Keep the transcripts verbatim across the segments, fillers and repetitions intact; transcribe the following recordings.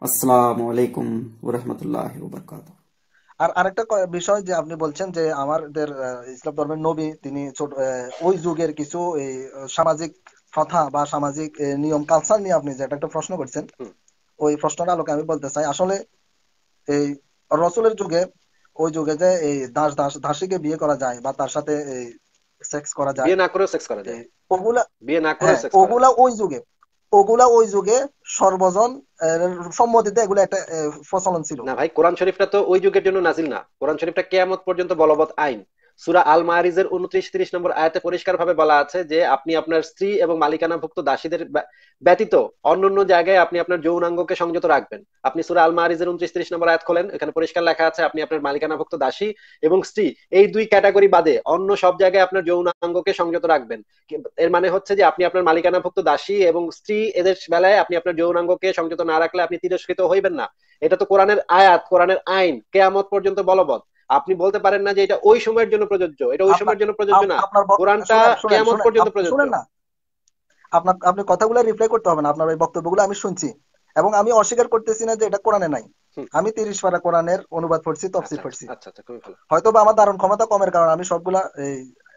আসসালামু আলাইকুম ওয়া রাহমাতুল্লাহি ওয়া বারাকাতুহু। আর আরেকটা ক- বিষয় যে আপনি বলছেন যে আমাদের আহ, ইসলাম ধর্মের নবী তিনি ছোট আহ, ওই যুগের কিছু এই আহ, সামাজিক প্রথা বা সামাজিক আহ, নিয়ম কালচার নিয়ে আপনি যেটা একটা প্রশ্ন করছেন, হুম। ওই প্রশ্নটা আলোকে আমি বলতে চাই। আসলে এই রসুলের যুগে, ওই যুগে যে এই দাস দাস দাসীকে বিয়ে করা যায় বা তার সাথে এই সেক্স করা যায়, বিয়ে না করেও সেক্স করা যায়। এই ওগুলা, বিয়ে না করেও হ্যাঁ সেক্স করা ওগুলা যায়। ওই যুগে, ওগুলা ওই যুগে সর্বজন আহ, সম্মতিতে এগুলো একটা আহ, প্রচলন ছিল। না ভাই, কোরআন শরীফটা তো ওই যুগের জন্য নাজিল না। কোরআন শরীফটা কিয়ামত পর্যন্ত বলবৎ আইন। সূরা আল মারিজের উনত্রিশ ত্রিশ নম্বর আয়াতে পরিষ্কার ভাবে বলা আছে যে আপনি আপনার স্ত্রী এবং মালিকানাভুক্ত দাসীদের ব্যা- ব্যতীত অন্যান্য জায়গায় আপনি আপনার যৌনাঙ্গকে সংযত রাখবেন। আপনি সূরা আল মারিজের উনত্রিশ ত্রিশ নম্বর আয়াত খোলেন, এখানে পরিষ্কার লেখা আছে আপনি আপনার মালিকানাভুক্ত দাসী এবং স্ত্রী এই দুই ক্যাটাগরি বাদে অন্য সব জায়গায় আপনার যৌনাঙ্গকে সংযত রাখবেন। কি- এর মানে হচ্ছে যে আপনি আপনার মালিকানাভুক্ত দাসী এবং স্ত্রী এদের বেলায় আপনি আপনার যৌনাঙ্গকে সংযত না রাখলে আপনি তিরস্কৃত হইবেন না। এটা তো কোরআনের আয়াত, কোরআনের আইন, কেয়ামত পর্যন্ত বলবৎ। আপনি বলতে পারেন না যে এটা ওই সময়ের জন্য প্রযোজ্য, এটা ওই আপনার সময়ের জন্য প্রযোজ্য আপ- না। আপনার ব- কোরআনটা শুনেন শুনেন কেয়ামত শুনেন পর্যন্ত আপনি প্রযোজ্য। শুনেন না, আপনার আপনি কথাগুলো রিপ্লাই করতে হবে না, আপনার ওই বক্তব্যগুলো আমি শুনছি এবং আমি অস্বীকার করতেছি না যে এটা কোরআনে নাই। হুম। আমি তিরিশ পারা কোরআনের অনুবাদ পড়ছি, তফসির আচ্ছা আচ্ছা পড়ছি। আচ্ছা আচ্ছা, খুবই ভালো। হয়তো বা আমার ধারণ ক্ষমতা কমের কারণে আমি সবগুলা এই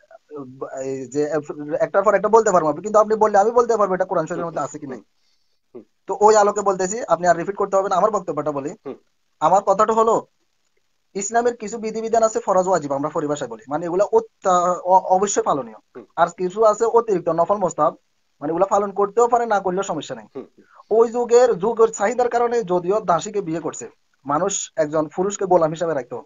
এই যে একটার পর একটা বলতে পারবো, কিন্তু আপনি বললে আমি বলতে পারবো এটা কোরআন হুম শরীফের হুম মধ্যে আছে কি হুম নাই। হুম তো ওই আলোকে বলতেছি, আপনি আর রিপিট করতে হবে না, আমার বক্তব্যটা বলি। হুম আমার কথাটা হলো, ইসলামের কিছু বিধিবিধান আছে ফরজ ওয়াজিব, আমরা পরিভাষায় বলি, মানে এগুলো অত্যা- অ- অবশ্যই পালনীয়। হুম আর কিছু আছে অতিরিক্ত নফল মোস্তাহাব, মানে এগুলো পালন করতেও পারে, না করলেও সমস্যা নেই। হুম ওই যুগের যুগের চাহিদার কারণে যদিও দাসীকে বিয়ে করছে, মানুষ একজন পুরুষকে গোলাম হিসাবে রাখতো,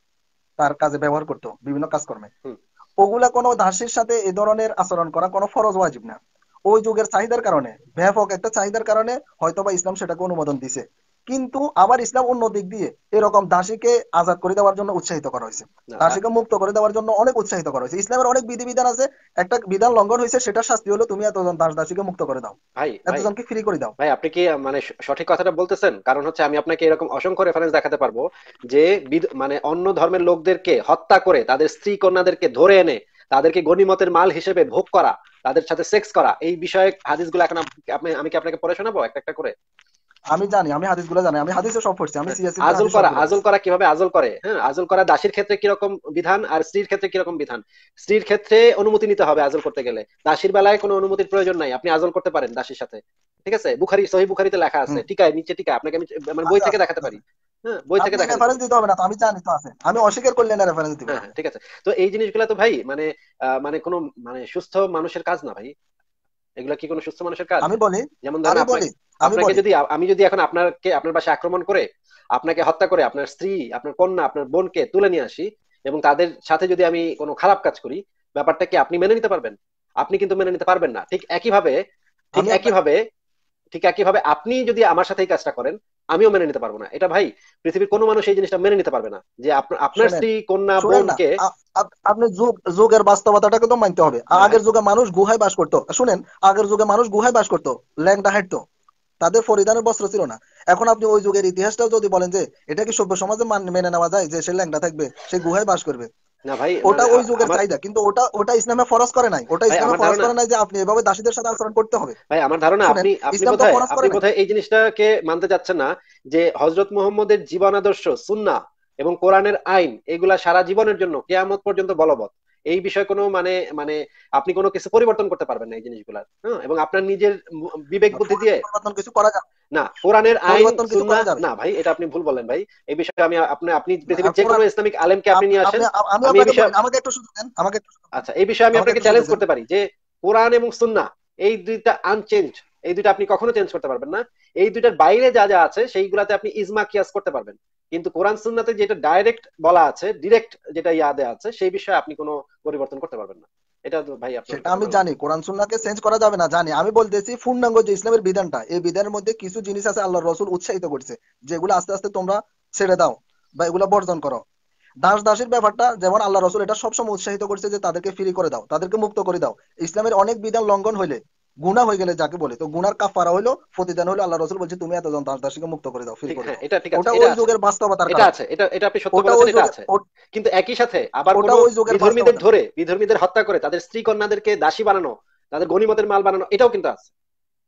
তার কাজে ব্যবহার করতো বিভিন্ন কাজকর্মে। হুম ওগুলা কোনো দাসীর সাথে এই ধরনের আচরণ করা কোনো ফরজ ওয়াজিব না। ওই যুগের চাহিদার কারণে, ব্যাপক একটা চাহিদার কারণে হয়তোবা ইসলাম সেটাকে অনুমোদন দিছে। কিন্তু আবার ইসলাম অন্য দিক দিয়ে এরকম দাসীকে আজাদ করে দেওয়ার জন্য উৎসাহিত করা হয়েছে, না আ- দাসীকে মুক্ত করে দেওয়ার জন্য অনেক উৎসাহিত করা হয়েছে। ইসলামের অনেক বিধিবিধান আছে, একটা বিধান লঙ্ঘন হয়েছে, সেটার শাস্তি হলো তুমি এতজন দাস দাসীকে মুক্ত করে দাও, ভাই ভাই এতজনকে ফ্রি করে দাও। ভাই আপনি কি মানে স- সঠিক কথাটা বলতেছেন? কারণ হচ্ছে আমি আপনাকে এরকম অসংখ্য রেফারেন্স দেখাতে পারবো যে বিদ- মানে অন্য ধর্মের লোকদেরকে হত্যা করে তাদের স্ত্রী কন্যাদেরকে ধরে এনে তাদেরকে গনিমতের মাল হিসেবে ভোগ করা, তাদের সাথে সেক্স করা, এই বিষয়ে হাদিসগুলো এখন আপ- আপনি আমি কি আপনাকে পড়ে শোনাবো একটা একটা করে? আমি জানি, আমি হাদিস গুলো জানি, আমি হাদিসে সব পড়ছি, আমি হ্যাঁ, সিএসসি তে আজল হাদিস করা, সবগুলো আজল পড়ছি। করা কিভাবে আজল করে, হ্যাঁ, আজল করা দাসীর ক্ষেত্রে কিরকম বিধান আর স্ত্রীর ক্ষেত্রে কিরকম বিধান। স্ত্রীর ক্ষেত্রে অনুমতি নিতে হবে আজল করতে গেলে, দাসীর বেলায় কোনো অনুমতির প্রয়োজন নাই, আপনি আজল করতে পারেন দাসীর সাথে। ঠিক আছে, বুখারি, সহি বুখারিতে লেখা আছে, হুম। টিকায় নিচে টিকায়, আপনাকে আমি মানে বই আচ্ছা থেকে আচ্ছা দেখাতে পারি। আচ্ছা। হ্যাঁ, বই থেকে আপনি দেখা দিতে রেফারেন্স পারি। দিতে হবে না তো, আমি জানি তো আছে, আমি অস্বীকার করলে না রেফারেন্স দিব হ্যাঁ হ্যাঁ, আপনি। ঠিক আছে। তো এই জিনিসগুলো তো ভাই মানে আহ, মানে কোনো মানে সুস্থ মানুষের কাজ না ভাই। এগুলা কি কোনো সুস্থ মানুষের কাজ? আমি বলি, যেমন ধরেন আমি বলি, আপনাকে, আমি আপনাকে বলি, যদি আমি যদি এখন আপনাকে আপনার বাসায় আক্রমণ করে আপনাকে হত্যা করে আপনার স্ত্রী, আপনার কন্যা, আপনার বোনকে তুলে নিয়ে আসি এবং তাদের সাথে যদি আমি কোনো খারাপ কাজ করি, ব্যাপারটা কি আপনি মেনে নিতে পারবেন? আপনি কিন্তু মেনে নিতে পারবেন না। ঠিক একইভাবে, ঠিক আমি আপনাকে, একইভাবে ঠিক একইভাবে আপনি যদি আমার সাথে এই কাজটা করেন, আমিও মেনে নিতে পারবো না এটা ভাই। পৃথিবীর কোনো মানুষ এই জিনিসটা মেনে নিতে পারবে না যে আপনার আপনার শোনেন, স্ত্রী, কন্যা, শুনেন না, বোনকে। আ- আ- আপনি যুগ যুগের বাস্তবতাটাকে তো মানতে হবে। হ্যাঁ আগের যুগে মানুষ গুহায় বাস করতো, শুনেন, আগের যুগে মানুষ গুহায় বাস করতো, ল্যাংটা হাঁটতো, তাদের পরিধানের বস্ত্র ছিল না। এখন আপনি ওই যুগের ইতিহাসটাও যদি বলেন যে এটা কি সভ্য সমাজে মান- মেনে নেওয়া যায় যে সে ল্যাংটা থাকবে, সে গুহায় বাস করবে? না ভাই, ওটা মানে ওই আ- যুগের আমার চাহিদা, কিন্তু ওটা ওটা ইসলামে ফরজ করে নাই, ওটা ভাই ইসলামে আমার ফরজ ধারণা, করে নাই যে আপনি এভাবে দাসীদের সাথে আচরণ করতে হবে। ভাই আমার ধারণা শুনেন, আপনি আপনি ইসলাম তো বোধহয় ফরজ আপনি করে নাই। বোধহয় এই জিনিসটাকে মানতে চাচ্ছেন না যে হজরত মুহাম্মদের জীবন আদর্শ, সুন্নাহ এবং কোরআনের আইন এগুলা সারা জীবনের জন্য কিয়ামত পর্যন্ত বলবৎ। এই বিষয়ে কোনো মানে মানে আপনি কোনো কিছু পরিবর্তন করতে পারবেন না এই জিনিসগুলা, হ্যাঁ, এবং আপনার নিজের মু- বিবেক না, বুদ্ধি দিয়ে। পরিবর্তন কিছু করা যাবে, না, কোরআনের আইন পরিবর্তন কিছু সুন্নাহ করা যাবে। না ভাই, এটা আপনি ভুল বললেন ভাই। এই বিষয়ে আমি আপনি আপনি না, আর পৃথিবীর যে কোনো কোরআন, ইসলামিক আলেমকে আপনি আপনি নিয়ে আসেন। আপনি আমি আমি এই আপনাকে বলি, বিষয়ে, আমাকে একটু সুযোগ দেন, আমাকে একটু সুযোগ দেন, আচ্ছা, এই বিষয়ে আমি আমাকে আপনাকে একটু সুযোগ চ্যালেঞ্জ দেন। করতে পারি যে কোরআন এবং সুন্নাহ এই দুইটা আনচেঞ্জ, এই দুইটা আপনি কখনো চেঞ্জ করতে পারবেন না। এই দুইটার বাইরে যা যা আছে সেইগুলাতে আপনি ইজমা কিয়াস করতে পারবেন, কিন্তু কোরআন সুন্নাতে যেটা ডাইরেক্ট বলা আছে, ডিরেক্ট যেটা ইয়াদে আছে, সেই বিষয়ে আপনি কোনো পরিবর্তন করতে পারবেন না। এটা তো ভাই আপনার সেটা কথা আমি মানলাম জানি, না। কোরআন সুন্নাহকে চেঞ্জ করা যাবে না, জানি। আমি বলতেছি পূর্ণাঙ্গ যে ইসলামের বিধানটা, এই বিধানের মধ্যে কিছু জিনিস আছে আল্লাহর রাসূল উৎসাহিত করছে, যেগুলো আস্তে আস্তে তোমরা ছেড়ে দাও বা এগুলা বর্জন করো। দাস দাসীর ব্যাপারটা যেমন আল্লাহ রসুল এটা সবসময় উৎসাহিত করছে যে তাদেরকে ফ্রি করে দাও, তাদেরকে মুক্ত করে দাও। ইসলামের অনেক বিধান লঙ্ঘন হইলে, গুনাহ হয়ে গেলে যাকে বলে, তো গুনার কাফারা হইলো, প্রতিদান হইলো আল্লাহ রসুল বলছে তুমি এতজন দাস দাসীকে মুক্ত করে দাও, ফ্রি ঠিক, করে হ্যাঁ, দাও। এটা ঠিক আছে, ওটা এটা ওই আছে, যুগের বাস্তবতার এটা কারণে, আছে, এটা এটা আপনি সত্য ওটা বলেছেন, ওই এটা যুগের, আছে। ও- কিন্তু একই সাথে আবার ওটা কোনো ওই যুগের বিধর্মীদের বাস্তবতা। ধরে, বিধর্মীদের হত্যা করে তাদের স্ত্রী কন্যাদেরকে দাসী বানানো, তাদের গনিমতের মাল বানানো, এটাও কিন্তু আছে।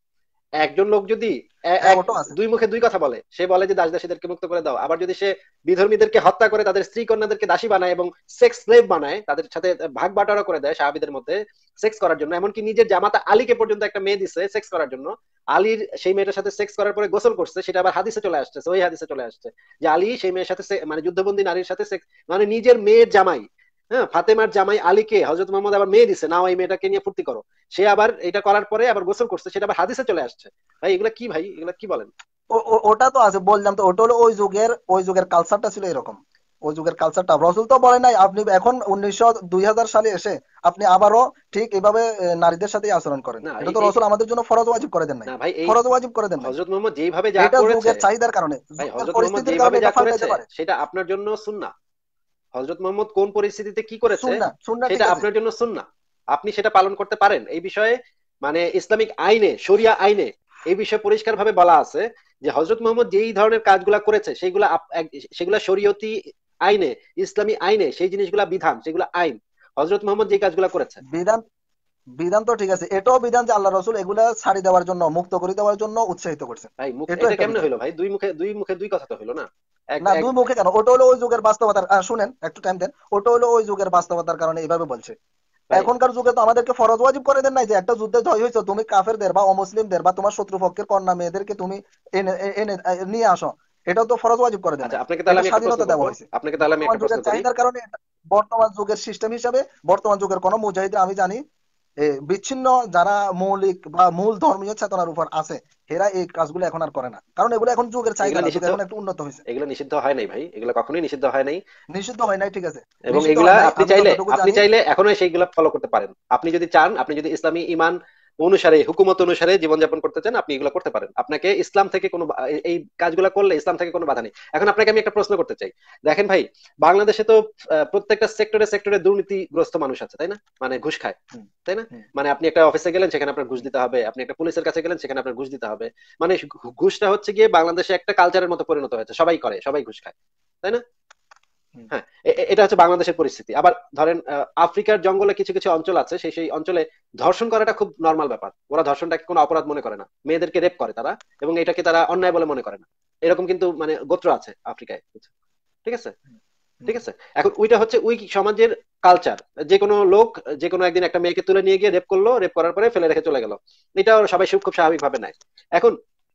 একজন লোক যদি এ- হ্যাঁ এক ওটাও আছে। দুই মুখে দুই কথা বলে, সে বলে যে দাস দাসীদেরকে মুক্ত করে দাও, আবার যদি সে বিধর্মীদেরকে হত্যা করে তাদের স্ত্রী কন্যাদেরকে দাসী বানায় এবং সেক্স স্লেভ বানায়, তাদের সাথে ভাগ বাটোয়ারা করে দেয় সাহাবীদের মধ্যে সেক্স করার জন্য, এমনকি নিজের জামাতা আলীকে পর্যন্ত একটা মেয়ে দিছে সেক্স করার জন্য, আলীর সেই মেয়েটার সাথে সেক্স করার পরে গোসল করছে, সেটা আবার হাদিসে চলে আসছে, ওই হাদিসে চলে আসছে যে আলী সেই মেয়ের সাথে সে- মানে যুদ্ধবন্দী নারীর সাথে sex- মানে নিজের মেয়ের জামাই, হ্যাঁ ফাতেমার জামাই আলীকে হযরত মুহাম্মদ আবার মেয়ে দিছে, নাও এই মেয়েটাকে নিয়ে ফুর্তি করো, সে আবার এটা করার পরে আবার গোসল করছে, সেটা আবার হাদিসে চলে আসছে। ভাই এগুলা কি, ভাই এগুলা কি বলেন? ও- ও- ওটা তো আছে, বললাম তো, ওটা হলো ওই যুগের ওই যুগের কালচারটা ছিল এরকম। ওই যুগের কালচারটা রসুল তো বলে নাই আপনি এখন উনিশশো দুই হাজার সালে এসে আপনি আবারও ঠিক এভাবে এ, নারীদের সাথে আচরণ করেন। না এটা এই তো এই রসুল আমাদের জন্য ফরজ ওয়াজিব করে দেন নাই। না ভাই, এই ফরজ ওয়াজিব করে দেন নাই। হযরত মুহাম্মদ যেইভাবে যা এটা করেছে, যুগের চাহিদার কারণে, ভাই যুগের হযরত মুহাম্মদ পরিস্থিতির কারণে যেভাবে যা এটা করেছে পাল্টাইতে পারে। সেটা আপনার জন্য সুন্নাহ। হযরত মুহাম্মদ কোন পরিস্থিতিতে কি করেছে সুন্নাহ সুন্নাহ সেটা ঠিক আছে। আপনার জন্য সুন্নাহ, আপনি সেটা পালন করতে পারেন। এই বিষয়ে মানে ইসলামিক আইনে, শরিয়া আইনে এই বিষয়ে পরিষ্কার ভাবে বলা আছে যে হযরত মুহাম্মদ যেই ধরনের কাজগুলা করেছে সেগুলা আপ- এক- সেগুলা শরীয়তি আইনে, ইসলামী আইনে সেই জিনিসগুলা বিধান, সেগুলা আইন। হযরত মুহাম্মদ যে কাজগুলা করেছে, বিধান বিধান তো ঠিক আছে, এটাও বিধান যে আল্লাহ রসুল এগুলা ছাড়ি দেওয়ার জন্য, মুক্ত করে দেওয়ার জন্য উৎসাহিত করছেন। ভাই মুখ এটাও এটা একটা কেমনে বিধান। হইলো ভাই? দুই মুখে দুই মুখে দুই কথা তো হইলো না। এক না এক দুই মুখে কেন, ওটা হলো ওই যুগের বাস্তবতার আহ, শুনেন একটু টাইম দেন, ওটা হলো ওই যুগের বাস্তবতার কারণে এইভাবে বলছে। ভাই এখনকার যুগে তো আমাদেরকে ফরজ ওয়াজিব করে দেন নাই যে একটা যুদ্ধে জয় হয়েছে তুমি কাফেরদের বা অমুসলিমদের বা তোমার শত্রুপক্ষের কন্যা মেয়েদেরকে তুমি এনে এ- এনে আহ, নিয়ে আসো, এটাও তো ফরজ ওয়াজিব করে দেন আচ্ছা, নাই। আপনাকে তাহলে এটা আমি একটা প্রশ্ন স্বাধীনতা করব, দেওয়া হয়েছে। আপনাকে তাহলে আমি বর্তমান একটা প্রশ্ন যুগের করি। চাহিদার কারণে এটা- বর্তমান যুগের সিস্টেম হিসাবে বর্তমান যুগের কোন মুজাহিদ আমি জানি এ, বিচ্ছিন্ন যারা মৌলিক বা মূল ধর্মীয় চেতনার উপর আছে, এরা এই কাজগুলো এখন আর করে না, কারণ এগুলো এখন যুগের চাহিদা এগুলো না, যুগ নিষিদ্ধ, এখন একটু উন্নত হয়েছে। এগুলো নিষিদ্ধ হয় নাই ভাই, এগুলো কখনোই নিষিদ্ধ হয় নাই। নিষিদ্ধ হয় নাই ঠিক আছে, এবং নিষিদ্ধ এগুলা হয় নাই আপনি আমি চাইলে, যতটুকু আপনি জানি। চাইলে এখনো সেইগুলা ফলো করতে পারেন। আপনি যদি চান, আপনি যদি ইসলামী ইমান অনুসারে, হুকুমত অনুসারে জীবনযাপন করতে চান, আপনি এগুলো করতে পারেন। আপনাকে ইসলাম থেকে কোনো বা- এই এই কাজগুলো করলে ইসলাম থেকে কোনো বাধা নেই। এখন আপনাকে আমি একটা প্রশ্ন করতে চাই। দেখেন ভাই, বাংলাদেশে তো আহ, প্রত্যেকটা সেক্টরে সেক্টরে দুর্নীতিগ্রস্ত মানুষ আছে, তাই না? মানে ঘুষ খায়, হুম, তাই না? হুম, মানে আপনি একটা অফিসে গেলেন, সেখানে আপনার ঘুষ দিতে হবে, আপনি একটা পুলিশের কাছে গেলেন, সেখানে আপনার ঘুষ দিতে হবে। মানে ঘু- ঘুষটা হচ্ছে গিয়ে বাংলাদেশে একটা কালচারের মতো পরিণত হয়েছে, সবাই করে, সবাই ঘুষ খায়, তাই না? হুম, হ্যাঁ, এ- এ- এটা হচ্ছে বাংলাদেশের পরিস্থিতি। আবার ধরেন আহ, আফ্রিকার জঙ্গলে কিছু কিছু অঞ্চল আছে, সেই সেই অঞ্চলে ধর্ষণ করাটা খুব নর্মাল ব্যাপার, ওরা ধর্ষণটাকে কোনো অপরাধ মনে করে না, মেয়েদেরকে রেপ করে তারা, এবং এটাকে তারা অন্যায় বলে মনে করে না। এরকম কিন্তু মানে গোত্র আছে আফ্রিকায়, ঠিক আছে? হুম, ঠিক আছে, এখন ওইটা হচ্ছে ওই সমাজের কালচার। যে কোনো লোক যে কোনো একদিন একটা মেয়েকে তুলে নিয়ে গিয়ে রেপ করলো, রেপ করার পরে ফেলে রেখে চলে গেল, এটা সবাই খুব স্বাভাবিক ভাবে নেয়। এখন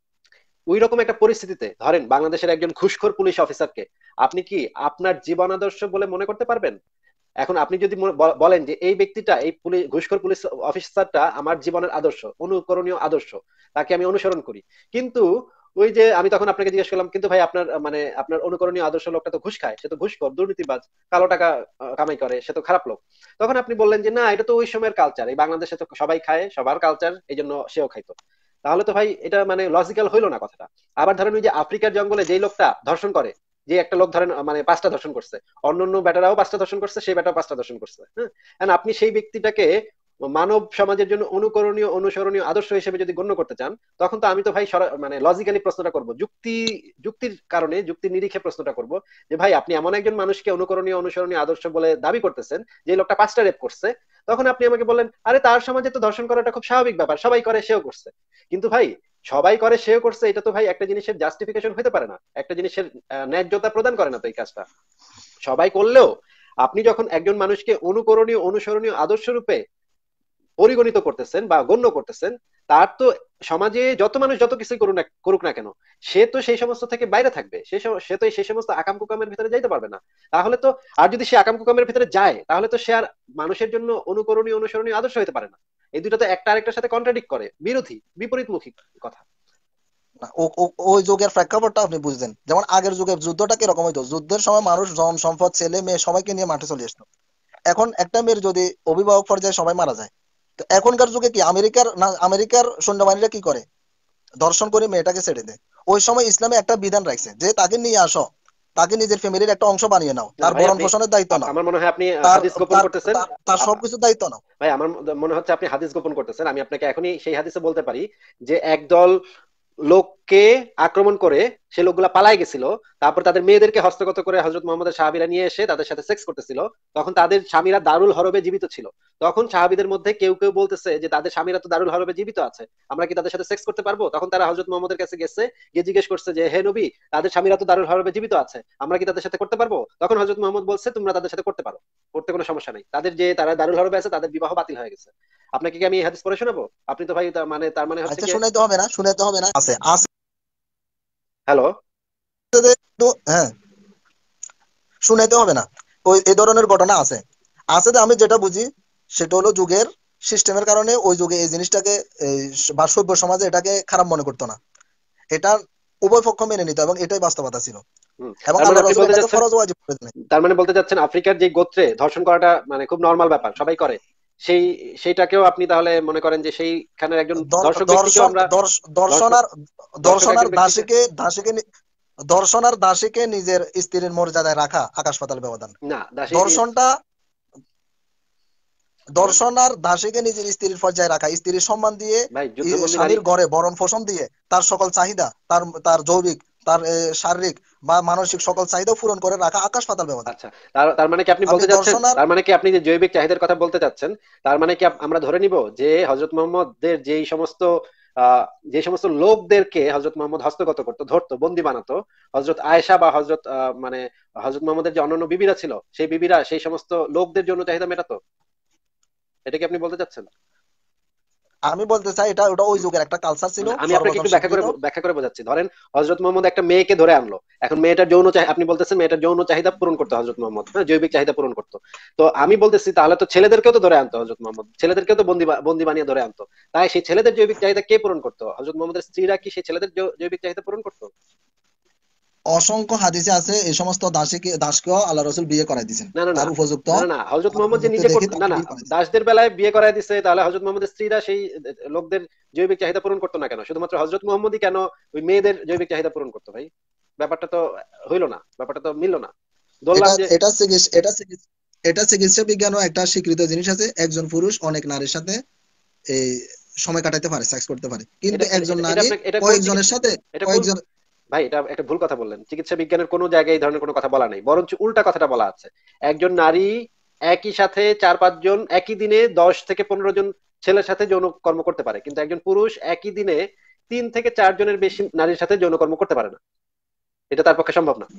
ওই রকম একটা পরিস্থিতিতে ধরেন বাংলাদেশের একজন ঘুষখোর পুলিশ অফিসারকে আপনি কি আপনার জীবন আদর্শ বলে মনে করতে পারবেন? এখন আপনি যদি মনে- ব- বলেন যে এই ব্যক্তিটা, এই পুলিশ ঘুষখোর পুলিশ অফিসারটা আমার জীবনের আদর্শ, অনুকরণীয় আদর্শ, তাকে আমি অনুসরণ করি, কিন্তু ওই যে আমি তখন আপনাকে জিজ্ঞেস করলাম, কিন্তু ভাই আপনার আহ, মানে আপনার অনুকরণীয় আদর্শ লোকটা তো ঘুষ খায়, সে তো ঘুষখোর, দুর্নীতিবাজ, কালো টাকা আহ, কামাই করে, সে তো খারাপ লোক। তখন আপনি বললেন যে না, এটা তো ওই সময়ের কালচার, এই বাংলাদেশে তো সবাই খায়, সবার কালচার, এই জন্য সেও খাইতো। তাহলে তো ভাই এটা মানে লজিক্যাল হইলো না কথাটা। আবার ধরেন ওই যে আফ্রিকার জঙ্গলে যেই লোকটা ধর্ষণ করে, যে একটা লোক ধরেন আহ, মানে পাঁচটা ধর্ষণ করছে, অন্যান্য বেটারাও পাঁচটা দর্শন করছে, সেই বেটাও পাঁচটা দর্শন করছে, হ্যাঁ, এখন আপনি সেই ব্যক্তিটাকে মানব সমাজের জন্য অনুকরণীয়, অনুসরণীয় আদর্শ হিসেবে যদি গণ্য করতে চান, তখন তো আমি তো ভাই সরা- মানে লজিক্যালি প্রশ্নটা করব, যুক্তি যুক্তির কারণে, যুক্তির নিরিখে প্রশ্নটা করব যে ভাই আপনি এমন একজন মানুষকে অনুকরণীয়, অনুসরণীয় আদর্শ বলে দাবি করতেছেন যে লোকটা পাঁচটা রেপ করছে, তখন আপনি আমাকে বললেন আরে তার সমাজে তো ধর্ষণ করাটা খুব স্বাভাবিক ব্যাপার, সবাই করে, সেও করছে। কিন্তু ভাই সবাই করে, সেও করছে, এটা তো ভাই একটা জিনিসের জাস্টিফিকেশন হতে পারে না, একটা জিনিসের আহ, ন্যায্যতা প্রদান করে না তো এই কাজটা। সবাই করলেও আপনি যখন একজন মানুষকে অনুকরণীয়, অনুসরণীয় আদর্শ রূপে পরিগণিত করতেছেন বা গণ্য করতেছেন, তার তো সমাজে যত মানুষ যত কিছু করুক না করুক না কেন, সে তো সেই সমস্ত থেকে বাইরে থাকবে, সে সম- সে তো সেই সমস্ত আকাম কুকামের ভিতরে যাইতে পারবে না। তাহলে তো, আর যদি সে আকাম কুকামের ভিতরে যায়, তাহলে তো সে আর মানুষের জন্য অনুকরণীয়, অনুসরণীয় আদর্শ হতে পারে না। এই দুটো তো একটা আরেকটার সাথে কন্ট্রাডিক্ট করে, বিরোধী, বিপরীতমুখী কথা। না, ও- ও- ওই যুগের প্রেক্ষাপটটা আপনি বুঝলেন, যেমন আগের যুগের যুদ্ধটা কিরকম হইতো, যুদ্ধের সময় মানুষ জন সম্পদ ছেলে মেয়ে সবাইকে নিয়ে মাঠে চলে আসতো। এখন একটা মেয়ের যদি অভিভাবক পর্যায়ে সবাই মারা যায়, তো এখনকার যুগে কি আমেরিকার না আমেরিকার সৈন্যবাহিনীরা কি করে, ধর্ষণ করে মেয়েটাকে ছেড়ে দেয়। ওই সময় ইসলামে একটা বিধান রাখছে যে তাকে নিয়ে আসো, তাকে নিজের ফ্যামিলির একটা অংশ বানিয়ে নাও, না তার ভাই, ভরণ আপনি পোষণের দায়িত্ব আ- নাও, আমার মনে হয় আপনি আহ, তার হাদিস গোপন তার করতেছেন। তার তার আ- সবকিছু দায়িত্ব নাও। ভাই আমার মনে হচ্ছে আপনি হাদিস গোপন করতেছেন। আমি আপনাকে এখনই সেই হাদিসে বলতে পারি যে একদল লোককে আক্রমণ করে সে লোকগুলা পালায় গেছিল, তারপর তাদের মেয়েদেরকে হস্তগত করে হযরত মুহাম্মদের সাহাবীরা নিয়ে এসে তাদের সাথে সেক্স করতেছিল, তখন তাদের স্বামীরা দারুল হরবে জীবিত ছিল। তখন সাহাবীদের মধ্যে কেউ কেউ বলতেছে যে তাদের স্বামীরা তো দারুল হরবে জীবিত আছে, আমরা কি তাদের সাথে সেক্স করতে পারবো? তখন তারা হযরত মুহাম্মদের কাছে গেছে, গিয়ে জিজ্ঞেস করছে যে হে নবী, তাদের স্বামীরা তো দারুল হরবে জীবিত আছে, আমরা কি তাদের সাথে করতে পারবো? তখন হযরত মুহাম্মদ বলছে তোমরা তাদের সাথে করতে পারো, করতে কোনো সমস্যা নেই, তাদের যে তারা দারুল হরবে আছে তাদের বিবাহ বাতিল হয়ে গেছে। আপনাকে কি আমি এই হাদিস পড়ে শোনাবো? আপনি তো ভাই তার মানে তার মানে হচ্ছে আচ্ছা, কি? শুনাইতে হবে না, শুনাইতে হবে না, আছে আছে হ্যালো। তো, হ্যাঁ, শুনাইতে হবে না। ওই এই ধরনের ঘটনা আছে আছে যে আমি যেটা বুঝি সেটা হলো যুগের সিস্টেমের কারণে ওই যুগে এই জিনিসটাকে এই বা সভ্য সমাজে এটাকে খারাপ মনে করতো না, এটা উভয় পক্ষ মেনে নিত এবং এটাই বাস্তবতা ছিল হুম, এবং তার মানে আল্লাহ আপনি রাসূল বলতে এটাকে চাচ্ছেন, ফরজ ওয়াজিব করে দিলেন। তার মানে বলতে চাচ্ছেন আফ্রিকার যে গোত্রে ধর্ষণ করাটা মানে খুব নর্মাল ব্যাপার, সবাই করে, সেই সেইটাকেও আপনি তাহলে মনে করেন যে সেইখানের একজন দর- দর্শক ব্যক্তিকেও দর্শন আমরা দর্শ- দর্শন দর্শক আর দর্শক দর্শন আর একজন ব্যক্তিকে। দাসীকে দাসীকে নি- দর্শন আর দাসীকে নিজের স্ত্রীর মর্যাদায় রাখা আকাশ পাতাল ব্যবধান। না দাসী। দর্শনটা হ্যাঁ, দর্শন আর দাসীকে নিজের স্ত্রীর পর্যায়ে রাখা, স্ত্রীর সম্মান দিয়ে, ভাই ই- যুদ্ধবন্দী নারী। স্বামীর ঘরে ভরণ পোষণ দিয়ে, তার সকল চাহিদা, তার তার যৌবিক, তার এ, শারীরিক বা মানসিক সকল চাহিদা পূরণ করে রাখা আকাশ পাতাল ব্যবধান। আচ্ছা, তার তার মানে কি আপনি আপনি বলতে চাচ্ছেন, দর্শন আর তার মানে কি আপনি যে জৈবিক চাহিদার কথা বলতে চাচ্ছেন, তার মানে কি আপ- আমরা ধরে নিব যে হযরত মুহাম্মদের যেই সমস্ত আহ যে সমস্ত লোকদেরকে হযরত মুহাম্মদ হস্তগত করতো, ধরতো, বন্দি বানাতো, হযরত আয়েশা বা হযরত আহ, মানে হযরত মুহাম্মদের যে অন্যান্য বিবিরা ছিল, সেই বিবিরা সেই সমস্ত লোকদের জন্য চাহিদা মেটাতো, এটা কি আপনি বলতে চাচ্ছেন? আমি বলতে চাই এটা ওটা ওই যুগের একটা কালচার ছিল, মানে আমি আপনাকে সর্বজন একটু ব্যাখ্যা করে স্বীকৃত। ব্যাখ্যা করে বোঝাচ্ছি। ধরেন হযরত মুহাম্মদ একটা মেয়েকে ধরে আনলো, এখন মেয়েটার যৌন চাহিদা, আপনি বলতেছেন মেয়েটার যৌন চাহিদা পূরণ করতো হযরত মুহাম্মদ, হ্যাঁ, জৈবিক চাহিদা পূরণ করতো। তো আমি বলতেছি তাহলে তো ছেলেদেরকেও তো ধরে আনতো হযরত মুহাম্মদ, ছেলেদেরকেও তো বন্দি বা- বন্দি বানিয়ে ধরে আনতো। তাই সেই ছেলেদের জৈবিক চাহিদা কে পূরণ করতো? হযরত মুহাম্মদের স্ত্রীরা কি সেই ছেলেদের জৈ- জৈবিক চাহিদা পূরণ করতো? অসংখ্য হাদিসে আছে এই সমস্ত দাসীকে দাসকেও আল্লাহ রসুল বিয়ে করাই দিয়েছেন, না না না তার উপযুক্ত না না না, হযরত তার মুহাম্মদ যে উপযুক্ত নিজে দেখে করতো না, তাকে না বিয়ে করাই দিয়েছেন। দাসদের বেলায় বিয়ে করায় দিছে, তাহলে হযরত মুহাম্মদের স্ত্রীরা সেই লোকদের জৈবিক চাহিদা পূরণ করতো না কেন? শুধুমাত্র হযরত মুহাম্মদই কেন ওই মেয়েদের জৈবিক চাহিদা পূরণ করতো? ভাই ব্যাপারটা তো হইলো না, ব্যাপারটা তো মিললো না। এটা ধরলাম যে এটা চিকিৎসা এটা চিকিৎসা এটা চিকিৎসা বিজ্ঞানও একটা স্বীকৃত জিনিস আছে, একজন পুরুষ অনেক নারীর সাথে এই সময় কাটাতে পারে, সেক্স করতে পারে, কিন্তু এটা এটা একজন এটা এটা নারী আপনাকে এটা কোন কয়েকজনের চিকিৎসা, সাথে এটা কোন, কয়েকজন ভাই এটা একটা ভুল কথা বললেন। চিকিৎসা বিজ্ঞানের কোনো জায়গায় এই ধরনের কোনো কথা বলা নেই, বরঞ্চ উল্টা কথাটা বলা আছে। একজন নারী একই সাথে চার পাঁচ জন, একই দিনে দশ থেকে পনেরো জন ছেলের সাথে যৌন কর্ম করতে পারে, কিন্তু একজন পুরুষ একই দিনে তিন থেকে চার জনের বেশি নারীর সাথে যৌন কর্ম করতে পারে না, এটা তার পক্ষে সম্ভব না।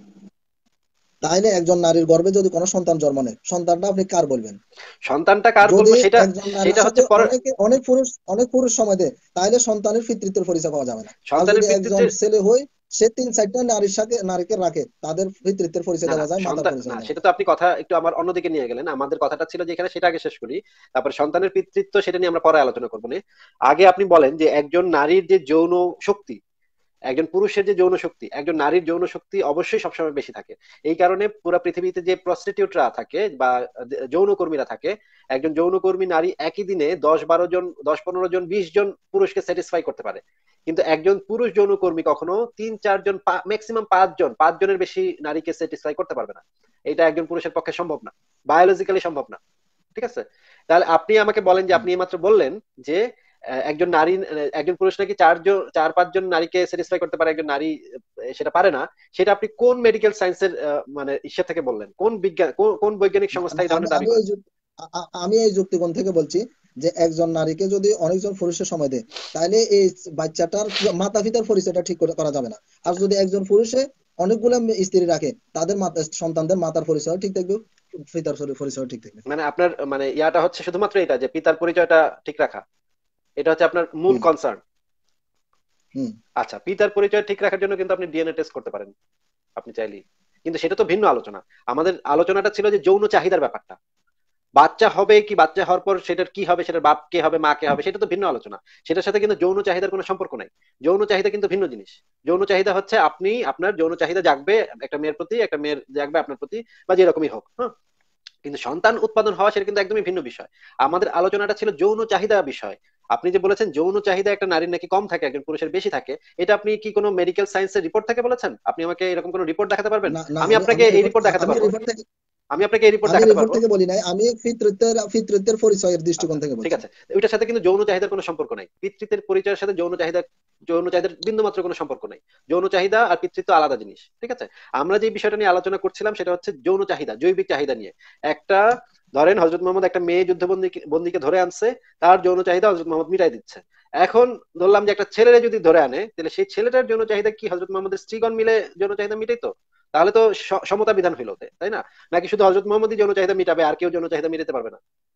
তাইলে একজন নারীর গর্ভে যদি কোনো সন্তান জন্ম নেয়, সন্তানটা আপনি কার বলবেন? সন্তানটা কার যদি বলবো সেটা, একজন নারীর সেটা হচ্ছে সাথে পরে। অনেকে অনেক পুরুষ অনেক পুরুষ সময় দেয়, তাইলে সন্তানের পিতৃত্বের পরিচয় পাওয়া যাবে না। আর সন্তানের যদি একজন পিতৃত্বের, ছেলে হয়, সে তিন চারটা নারীর সাথে নারীকে রাখে, তাদের পিতৃত্বের পরিচয় না না দেওয়া যায়, মাতার সন্তান না, পরিচয় দেওয়া সেটা যায়। তো আপনি কথা একটু আমার অন্যদিকে নিয়ে গেলেন। আমাদের কথাটা ছিল যে এখানে, সেটা আগে শেষ করি, তারপরে সন্তানের পিতৃত্ব সেটা নিয়ে আমরা পরে আলোচনা করবো না। আগে আপনি বলেন যে একজন নারীর যে যৌন শক্তি, একজন পুরুষের যে যৌন শক্তি, একজন নারীর যৌন শক্তি অবশ্যই সবসময় বেশি থাকে। এই কারণে পুরো পৃথিবীতে যে প্রস্টিটিউটরা থাকে বা যৌনকর্মীরা থাকে, একজন যৌনকর্মী নারী একই দিনে দশ বারো জন, দশ পনেরো জন, বিশ জন পুরুষকে স্যাটিসফাই করতে পারে, কিন্তু একজন পুরুষ যৌনকর্মী কখনো তিন চারজন, ম্যাক্সিমাম পাঁচজন, পাঁচ জনের বেশি নারীকে স্যাটিসফাই করতে পারবে না। এটা একজন পুরুষের পক্ষে সম্ভব না, বায়োলজিক্যালি সম্ভব না। ঠিক আছে? তাহলে আপনি আমাকে বলেন যে, হুম। আপনি এইমাত্র বললেন যে আহ, একজন নারী, আহ, একজন পুরুষ নাকি চারজন, চার পাঁচজন নারীকে স্যাটিসফাই করতে পারে, একজন নারী আহ, সেটা পারে না। সেটা আপনি কোন মেডিকেল সায়েন্সের মানে ইসে থেকে বললেন? কোন বিজ্ঞান, কোন কোন বৈজ্ঞানিক না, সংস্থা না, এই আমি ধরনের দাবি আমি করে? এই যুক্তি আ- আ- আমি এই যুক্তিকোণ থেকে বলছি যে একজন নারীকে যদি অনেকজন পুরুষের সময় দেয়, তাহলে এই বাচ্চাটার মাতা পিতার পরিচয়টা ঠিক করে করা যাবে না। আর যদি একজন পুরুষে অনেকগুলো স্ত্রী রাখে, তাদের মাতা সন্তানদের মাতার পরিচয় ঠিক থাকবে, পিতার পরিচয় ঠিক থাকবে। মানে আপনার মানে ইয়াটা হচ্ছে শুধুমাত্র এটা যে পিতার পরিচয়টা ঠিক রাখা, এটা হচ্ছে আপনার মূল হুম, কনসার্ন। হুম। আচ্ছা, পিতার পরিচয় ঠিক রাখার জন্য কিন্তু আপনি ডিএনএ টেস্ট করতে পারেন, আপনি চাইলেই। কিন্তু সেটা তো ভিন্ন আলোচনা। আমাদের আলোচনাটা ছিল যে যৌন চাহিদার ব্যাপারটা, বাচ্চা হবে কি, বাচ্চা হওয়ার পর সেটার কি হবে, সেটার বাপ কে হবে, মা কে হবে, সেটা তো ভিন্ন আলোচনা। সেটার সাথে কিন্তু যৌন চাহিদার কোনো সম্পর্ক নাই। যৌন চাহিদা কিন্তু ভিন্ন জিনিস। যৌন চাহিদা হচ্ছে আপনি, আপনার যৌন চাহিদা জাগবে একটা মেয়ের প্রতি, একটা মেয়ের জাগবে আপনার প্রতি, বা যেরকমই হোক, হ্যাঁ। কিন্তু সন্তান উৎপাদন হওয়া সেটা কিন্তু একদমই ভিন্ন বিষয়। আমাদের আলোচনাটা ছিল যৌন চাহিদা বিষয়। আপনি যে বলেছেন যৌন চাহিদা একটা নারীর নাকি কম থাকে, একজন পুরুষের বেশি থাকে, এটা আপনি কি কোনো মেডিকেল সায়েন্সের রিপোর্ট থেকে বলেছেন? আপনি আমাকে এরকম কোনো রিপোর্ট দেখাতে পারবেন? না, না, আমি আমি আপনাকে আমি এই রিপোর্ট রিপোর্ট দেখাতে আমি পারবো। রিপোর্ট থেকে আমি আপনাকে এই রিপোর্ট আমি দেখাতে রিপোর্ট পারবো। থেকে বলি নাই, আমি ফিতরতের ফিতরতের পরিচয়ের দৃষ্টিকোণ থেকে ঠিক বলছি। আছে, ওইটার সাথে কিন্তু যৌন চাহিদার কোনো সম্পর্ক নাই। পিতৃত্বের পরিচয়ের সাথে যৌন চাহিদা যৌন চাহিদার বিন্দু মাত্র কোনো সম্পর্ক নাই। যৌন চাহিদা আর পিতৃত্ব আলাদা জিনিস। ঠিক আছে, আমরা যে বিষয়টা নিয়ে আলোচনা করছিলাম সেটা হচ্ছে যৌন চাহিদা, জৈবিক চাহিদা নিয়ে। একটা ধরেন হযরত মুহাম্মদ একটা মেয়ে যুদ্ধবন্দী বন্দীকে ধরে আনছে, তার যৌন চাহিদা হযরত মুহাম্মদ মিটাই দিচ্ছে। এখন ধরলাম যে একটা ছেলেরে যদি ধরে আনে, তাহলে সেই ছেলেটার যৌন চাহিদা কি হযরত মুহাম্মদের স্ত্রীগণ মিলে যৌন চাহিদা মিটাইতো? তাহলে তো স- সমতা বিধান হইলো, তাই না? নাকি শুধু হযরত মুহাম্মদই যৌন চাহিদা মিটাবে, আর কেউ যৌন চাহিদা মিটাতে পারবে না?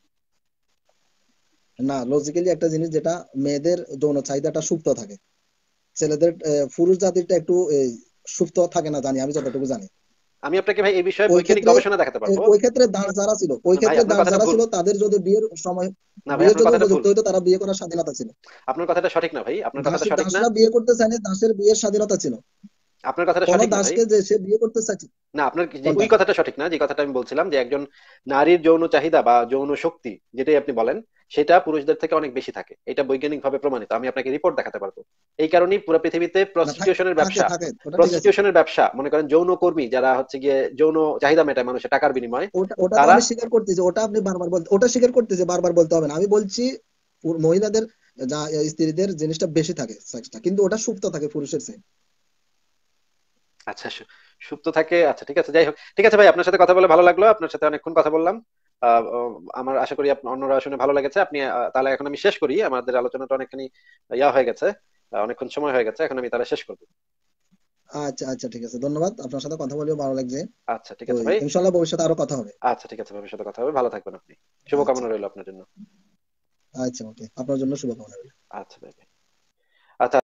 না, লজিক্যালি একটা জিনিস, যেটা মেয়েদের যৌন চাহিদাটা সুপ্ত থাকে, ছেলেদের আহ, পুরুষ জাতিরটা একটু এই, সুপ্ত থাকে না, জানি আমি যতটুকু জানি। আমি আপনাকে ভাই এই বিষয়ে ওই বৈজ্ঞানিক ক্ষেত্রে গবেষণা দেখাতে এ, পারবো। ওই ক্ষেত্রে দাস যারা ছিল, ওই ভাই ক্ষেত্রে আপনার দাস কথাটা যারা ভুল। ছিল, তাদের যদি বিয়ের সময় না ভাই, বিয়ের আপনার যদি কথাটা ভুল। উপযুক্ত হইতো, তারা বিয়ে করার স্বাধীনতা ছিল। আপনার কথাটা সঠিক না ভাই, আপনার কথাটা দাসী সঠিক না। দাসরা বিয়ে করতে চায়নি, দাসের বিয়ের স্বাধীনতা ছিল। আপনার কথাটা কোন সঠিক না ভাই। দাসকে যে সে বিয়ে করতে চাইছে। না, আপনার কি- যে কোনটা? ওই কথাটা সঠিক না, যে কথাটা আমি বলছিলাম যে একজন নারীর যৌন চাহিদা বা যৌন শক্তি, যেটাই আপনি বলেন, সেটা পুরুষদের থেকে অনেক বেশি থাকে। এটা বৈজ্ঞানিক ভাবে প্রমাণিত, আমি আপনাকে রিপোর্ট দেখাতে পারবো। এই কারণেই পুরো পৃথিবীতে না, থাক- প্রস্টিটিউশনের থাকে ব্যবসা, থাকে ওটা ঠিক আছে। প্রস্টিটিউশনের ব্যবসা মনে করেন যৌন কর্মী যারা হচ্ছে গিয়ে যৌন চাহিদা মেটায় মানুষের টাকার বিনিময়ে, ওটা ওটা তো তারা। আমি স্বীকার করতেছি, ওটা আপনি বারবার বলতে, ওটা স্বীকার করতেছি, বারবার বলতে হবে না। আমি বলছি পুর- মহিলাদের, যা স্ত্রীদের জিনিসটা বেশি থাকে, সেক্সটা, কিন্তু ওটা সুপ্ত থাকে পুরুষের চেয়ে। আচ্ছা, সু- সুপ্ত থাকে। আচ্ছা ঠিক আছে, যাই হোক, ঠিক আছে ভাই, আপনার সাথে কথা বলে ভালো লাগলো, আপনার সাথে অনেকক্ষণ কথা বললাম। আহ, আহ, আমার আশা করি আপ- অন্যরা শুনে ভালো লেগেছে। আপনি আহ, তাহলে এখন আমি শেষ করি, আমাদের আলোচনাটা অনেকখানি ইয়া হয়ে গেছে, আহ, অনেকক্ষণ সময় হয়ে গেছে, এখন আমি তাহলে শেষ করবো। আচ্ছা আচ্ছা, ঠিক আছে, ধন্যবাদ। আপনার সাথে কথা বলেও ভালো লাগছে। আচ্ছা ঠিক তো আছে ভাই। ইনশাল্লাহ ভবিষ্যতে আরো কথা হবে। আচ্ছা ঠিক আছে, ভবিষ্যতে কথা হবে, ভালো থাকবেন আপনি। আচ্ছা শুভকামনা রইল আপনার জন্য। আচ্ছা, ওকে, আপনার জন্য শুভকামনা রইল। আচ্ছা ভাই। আচ্ছা।